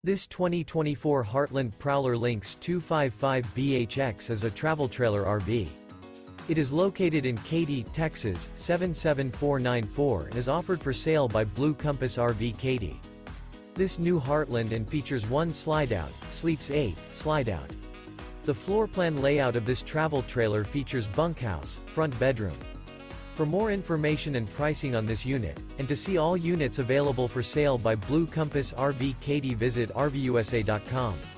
This 2024 Heartland Prowler Lynx 255BHX is a travel trailer RV. It is located in Katy, Texas, 77494 and is offered for sale by Blue Compass RV Katy. This new Heartland and features one slideout, sleeps 8, slideout. The floor plan layout of this travel trailer features bunkhouse, front bedroom. For more information and pricing on this unit, and to see all units available for sale by Blue Compass RV Katy, visit RVUSA.com.